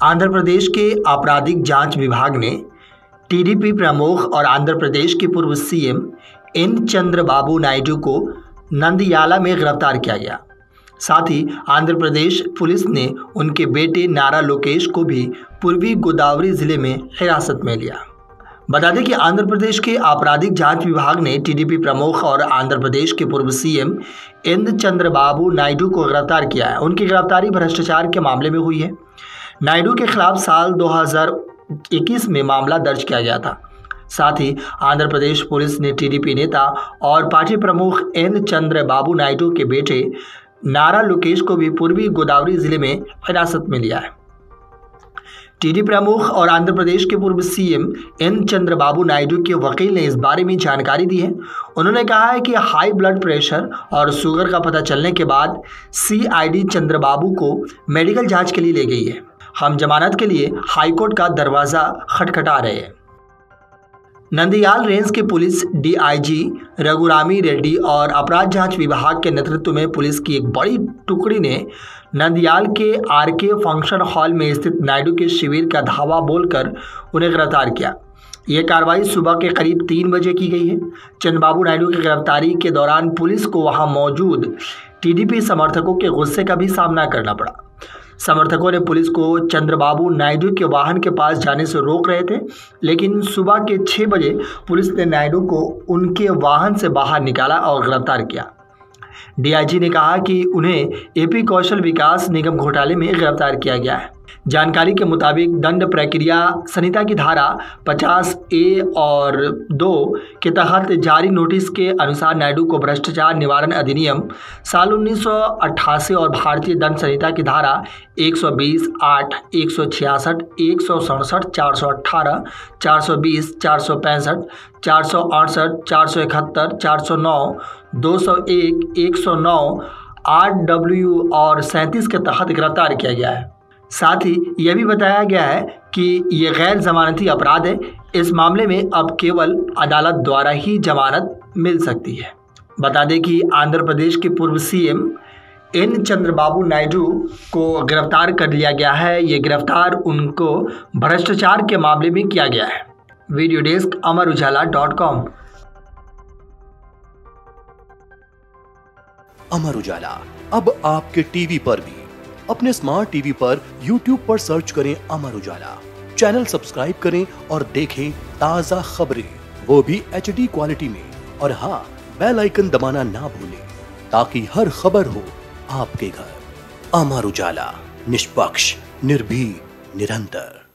आंध्र प्रदेश के आपराधिक जांच विभाग ने टीडीपी प्रमुख और आंध्र प्रदेश के पूर्व सीएम एन चंद्रबाबू नायडू को नंदयाला में गिरफ्तार किया गया। साथ ही आंध्र प्रदेश पुलिस ने उनके बेटे नारा लोकेश को भी पूर्वी गोदावरी जिले में हिरासत में लिया। बता दें कि आंध्र प्रदेश के आपराधिक जांच विभाग ने टीडीपी प्रमुख और आंध्र प्रदेश के पूर्व सीएम एन चंद्रबाबू नायडू को गिरफ्तार किया है। उनकी गिरफ्तारी भ्रष्टाचार के मामले में हुई है। नायडू के खिलाफ साल 2021 में मामला दर्ज किया गया था। साथ ही आंध्र प्रदेश पुलिस ने टीडीपी नेता और पार्टी प्रमुख एन चंद्रबाबू नायडू के बेटे नारा लोकेश को भी पूर्वी गोदावरी जिले में हिरासत में लिया है। टीडीपी प्रमुख और आंध्र प्रदेश के पूर्व सीएम एन चंद्रबाबू नायडू के वकील ने इस बारे में जानकारी दी है। उन्होंने कहा है कि हाई ब्लड प्रेशर और शुगर का पता चलने के बाद सीआईडी चंद्रबाबू को मेडिकल जांच के लिए ले गई है। हम जमानत के लिए हाईकोर्ट का दरवाजा खटखटा रहे हैं। नंदयाल रेंज के पुलिस डीआईजी रघुरामी रेड्डी और अपराध जांच विभाग के नेतृत्व में पुलिस की एक बड़ी टुकड़ी ने नंदयाल के आरके फंक्शन हॉल में स्थित नायडू के शिविर का धावा बोलकर उन्हें गिरफ्तार किया। यह कार्रवाई सुबह के करीब 3 बजे की गई है। चंद्रबाबू नायडू की गिरफ्तारी के दौरान पुलिस को वहां मौजूद टीडीपी समर्थकों के गुस्से का भी सामना करना पड़ा। समर्थकों ने पुलिस को चंद्रबाबू नायडू के वाहन के पास जाने से रोक रहे थे, लेकिन सुबह के 6 बजे पुलिस ने नायडू को उनके वाहन से बाहर निकाला और गिरफ्तार किया। डीआईजी ने कहा कि उन्हें एपी कौशल विकास निगम घोटाले में गिरफ्तार किया गया है। जानकारी के मुताबिक दंड प्रक्रिया संहिता की धारा 50A और 2 के तहत जारी नोटिस के अनुसार नायडू को भ्रष्टाचार निवारण अधिनियम साल 1988 और भारतीय दंड संहिता की धारा 120, 8, 166, 167, 418, 420, 465, 468, 471, 409, 201, 109, 8W और 37 के तहत गिरफ्तार किया गया है। साथ ही यह भी बताया गया है कि यह गैर जमानती अपराध है। इस मामले में अब केवल अदालत द्वारा ही जमानत मिल सकती है। बता दें कि आंध्र प्रदेश के पूर्व सीएम एन चंद्रबाबू नायडू को गिरफ्तार कर लिया गया है। ये गिरफ्तार उनको भ्रष्टाचार के मामले में किया गया है। Video desk अमरउजाला.com। अमर उजाला अब आपके टीवी पर भी। अपने स्मार्ट टीवी पर YouTube पर सर्च करें अमर उजाला, चैनल सब्सक्राइब करें और देखें ताजा खबरें, वो भी HD क्वालिटी में। और हाँ, बेल आइकन दबाना ना भूलें ताकि हर खबर हो आपके घर। अमर उजाला, निष्पक्ष, निर्भीक, निरंतर।